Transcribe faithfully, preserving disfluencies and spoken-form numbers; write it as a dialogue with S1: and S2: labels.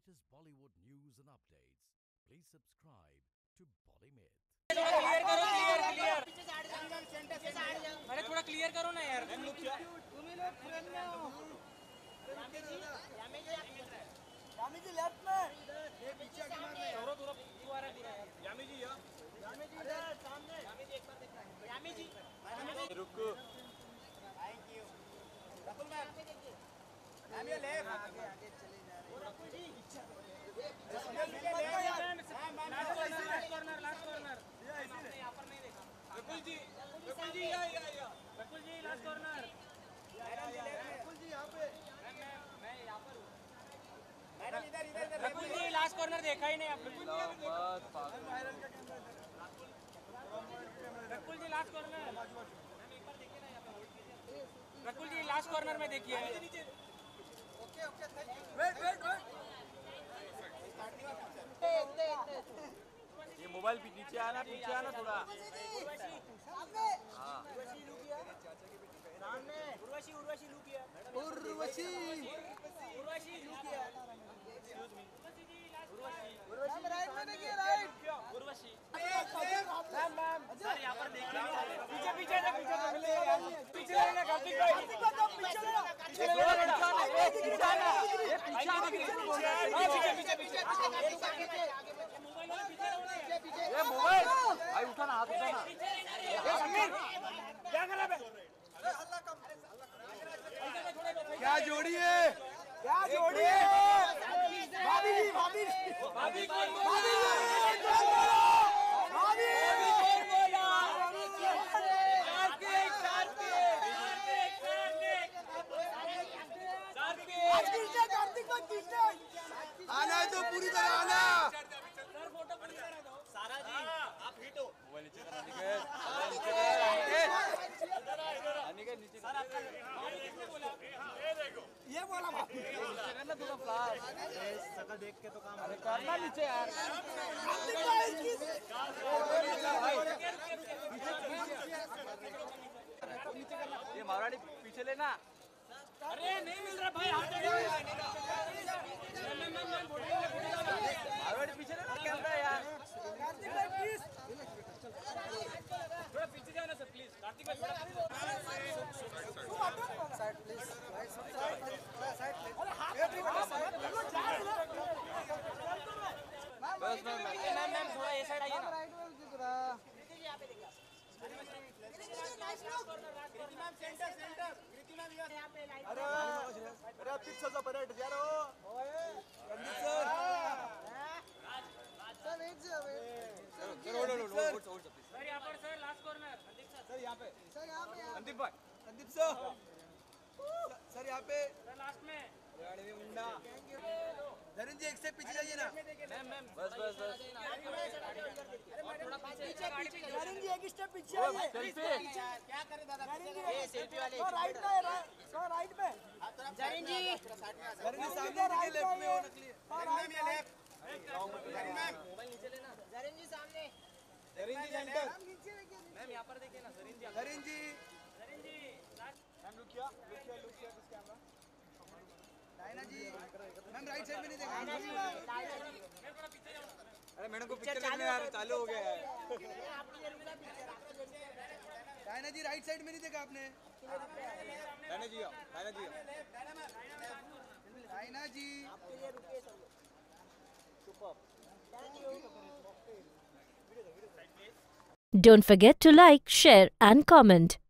S1: latest Bollywood news and updates, please subscribe to Bollymyth.
S2: Clear करो clear clear अरे थोड़ा clear करो ना यार तुम लोग फ्रेम में हो यामी जी यामी जी यामी जी लेफ्ट में ये पीछे आके मार रहे थोड़ा थोड़ा तू आ रहा है पूरा यार यामी जी यार यामी जी इधर सामने यामी जी एक बार देखना यामी जी रुको thank you Rakul ma'am Yami left आगे आगे चले जा रहे हैं Rakul ji corner last corner यहाँ पर नहीं देखा रकुल जी रकुल जी या या या रकुल जी लास्ट कॉर्नर रकुल जी यहाँ पे मैं मैं यहाँ पर हूँ मैडम इधर इधर रकुल जी लास्ट कॉर्नर देखा ही नहीं आपने Rakul ji last corner ma'am एक बार देखिए ना यहाँ पे होल्ड कीजिए रकुल जी लास्ट कॉर्नर में देखिए okay okay thank you wait wait wait
S3: ये मोबाइल भी नीचे आना पीछे आना थोड़ा हाँ
S2: उर्वशी उर्वशी लुक किया
S3: उर्वशी
S2: उर्वशी लुक किया
S3: उर्वशी राइट में देखिए right
S2: Urvashi ma'am ma'am sir यहाँ पर देखिए पीछे पीछे ना पीछे पीछे लेना कार्तिक भाई पीछे लेना पीछे लेना ये पीछे आना पीछे पीछे पीछे
S3: ये मोबाइल भाई उठा ना हाथ उठा ना
S2: ये समीर क्या कर रहा है
S3: क्या जोड़ी है
S2: क्या जोड़ी है भाभी जी भाभी भाभी कौन भाभी भाभी कौन बोला कार्तिक कार्तिक कार्तिक कार्तिक को किसने
S3: आना है तो पूरी तरह आना
S2: सर फोटो पूरी तरह दो सारा जी आप हिट हो
S3: मोबाइल नीचे करना नीचे नीचे नीचे नीचे
S2: सर आपका भाभी किसने बोला ये देखो ये बोला भाभी
S3: नीचे करना थोड़ा फ्लाश
S2: सकल देख के तो काम
S3: अरे करना नीचे यार ये माराड़ी पीछे लेना
S2: अरे नहीं मिल रहा भाई
S3: मारवाड़ी पीछे लेना कैमरा यार
S2: कार्तिक भाई प्लीज थोड़ा पीछे जाओ ना सर प्लीज कार्तिक भाई थोड़ा
S3: साइड प्लीज साइड
S2: अरे हाथ हम लोग जा रहे हैं
S3: बस मैम
S2: मैम मैम थोड़ा ये साइड आइए ना
S3: राइट में दिख रहा
S2: यहां पे देखिए nice look Kriti ma'am centre centre Kriti ma'am यहां पे लाइट
S3: अरे अरे पीछे से परेड जा रहे हो ओए रणदीप सर सर एक से अबे sir hold hold hold hold
S2: sir यहां पर sir last corner Sandeep sir
S3: sir यहां पे सर यहां पे संदीप भाई संदीप सर सर यहां पे
S2: सर लास्ट में
S3: गाड़ी में मुंडा धरन जी एक से पीछे जाइए ना
S2: मैम मैम
S3: बस बस बस
S2: थोड़ा पीछे पीछे
S4: धरन जी एक स्टेप पीछे आइए
S3: सेल्फी
S2: क्या करे दादा
S4: ये
S2: सेल्फी वाले
S4: सो राइट पे सो राइट पे
S2: जरीन जी
S3: धरन जी सामने देखिए लेफ्ट में हो नकली
S2: मैम ये लेफ्ट जरीन मैम मोबाइल नीचे लेना जरीन जी सामने
S3: धरन जी सेंटर
S2: मैम यहां पर देखिए ना जरीन जी
S3: धरन जी
S2: जरीन जी
S3: मैम लुक किया लुक किया लुक किया किस camera Diana ji ma'am right side में नहीं देखा
S2: मैं थोड़ा पीछे जाऊं
S3: अरे मैडम को पिक्चर देखने यार चालू हो गया है
S2: आपकी ये रुका पीछे
S3: डायना जी राइट साइड में नहीं देखा आपने डायना जी आओ डायना जी आओ डायना जी
S4: आपके लिए रुके सब लोग
S3: super
S4: thank you
S5: Don't forget to like, share and comment.